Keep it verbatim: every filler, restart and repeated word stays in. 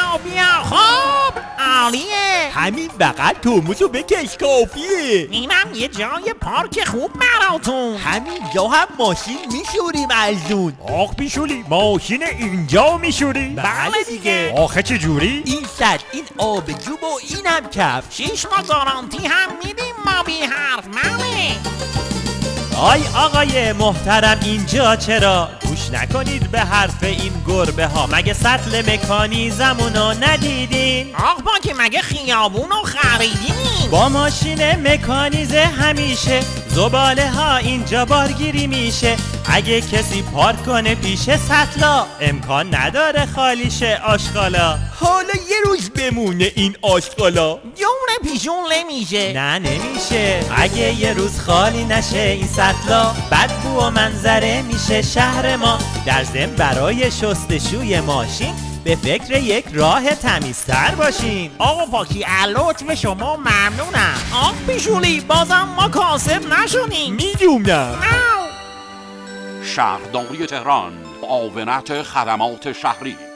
بیا بیا. خب عالیه. همین بغل ترمزو بکش کافیه. اینم یه جای پارک خوب براتون. همین جا هم ماشین میشوریم از اون. آخ بیشولی ماشین اینجا میشوری؟ بله دیگه. آخه چه جوری؟ این صد، این آبجوب و اینم کف. شیش ماه گارانتی هم میدیم ما بی حرف. بله. آی آقای محترم اینجا چرا گوش نکنید به حرف این گربه ها؟ مگه سطل مکانیزمونو ندیدین؟ آخ با که مگه خیابونو خریدین؟ با ماشین مکانیزه همیشه زباله ها اینجا بارگیری میشه. اگه کسی پارک کنه پیش سطلا امکان نداره خالی شه آشغالا. حالا یه روز بمونه این آشغالا. جون پیشون نمیشه. نه نمیشه. اگه یه روز خالی نشه این سطلا بدبو و منظره میشه شهر ما. در ضمن برای شستشوی ماشین به فکر یک راه تمیزتر باشین. آقا پاکی لطف شما ممنونم. آق بیشولی بازم ما کاسب نشونیم. میدونم. شهرداری تهران، معاونت خدمات شهری.